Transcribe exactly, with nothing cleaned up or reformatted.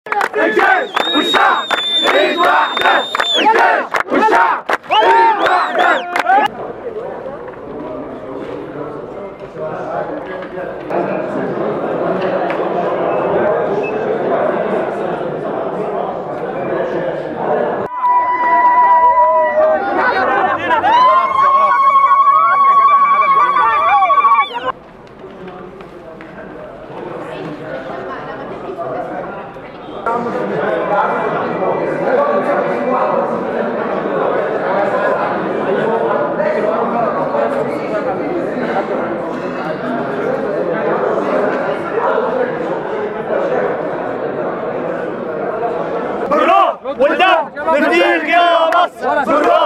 الجيش والشعب ايد واحدة، الجيش والشعب ايد واحدة. والدم نفديك يا مصر.